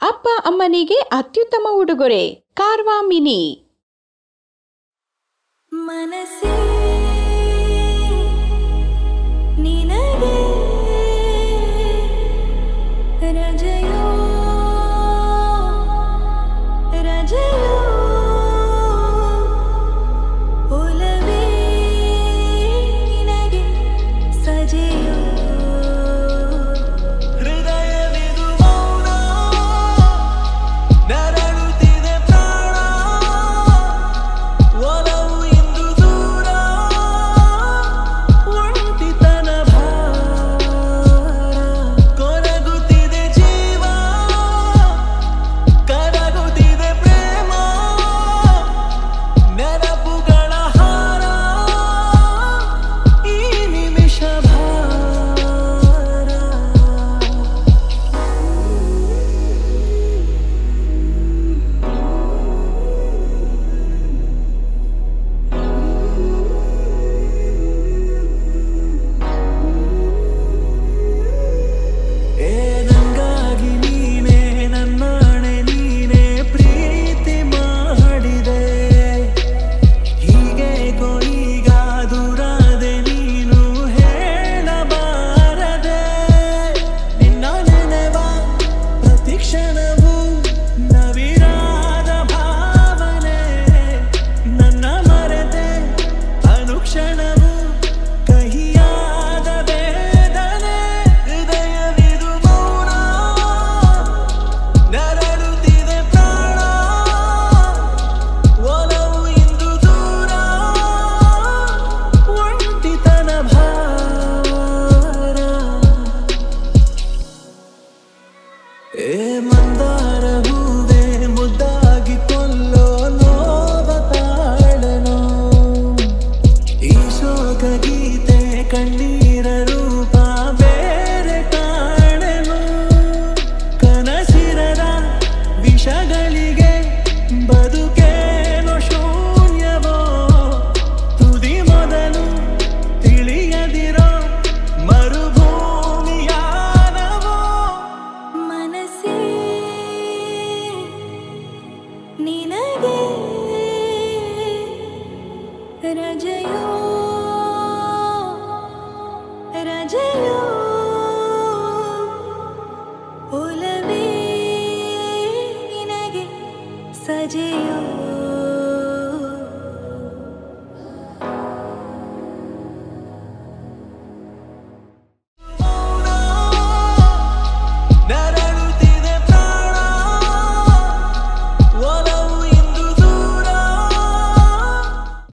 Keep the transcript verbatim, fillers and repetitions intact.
ಅಪ್ಪ ಅಮ್ಮನಿಗೆ ಅತ್ಯುತ್ತಮ ಉಡುಗೊರೆ ಕಾರ್ವಾ ಮಿನಿ. ಮನಸ್ಸೇ ನಿನಗೆ ರಜೆಯೋ ರಜೆಯೋ ಒಲವೇ ನಿನಗೆ ಸಜೆಯೋ ಹೃದಯವಿದು ಮೌನ ನರಳುತ್ತಿದೆ ಪ್ರಾಣ ಒಲವು ಇಂದು ದೂರ ಒಂಟಿತನ ಭಾರ ಕೊರಗುತ್ತಿದೆ ಜೀವ ಕರಗುತ್ತಿದೆ ಪ್ರೇಮ ನೆನಪುಗಳ ಹಾರ ಈ ನಿಮಿಷ ಭಾರ ಏ ನಂಗಾಗಿ ನೀನೇ ನನ್ನಾಣೆ ನೀನೇ ಪ್ರೀತಿ ಮಾಡಿದೆ ಹೀಗೆ ಕೊನೀಗ ದೂರಾದೆ ನೀನು ಹೇಳಬಾರದೆ ನಿನ್ನ ನೆನೆವ ಪ್ರತಿ ಕ್ಷಣವ